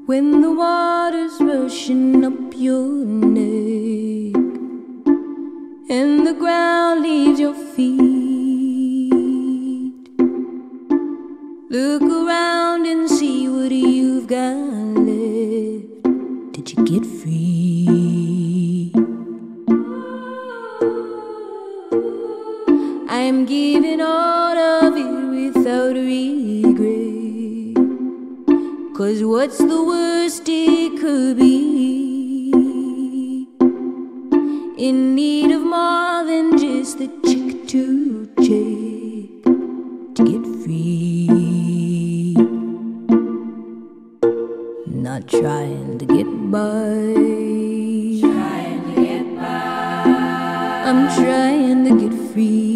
when the water's rushing up your neck and the ground leaves your feet. Look around and see what you've got left. Did you get free? I'm giving all of it without regret, 'cause what's the worst it could be? In need of more than just the check to check to get free. Not trying to get by, trying to get by. I'm trying to get free.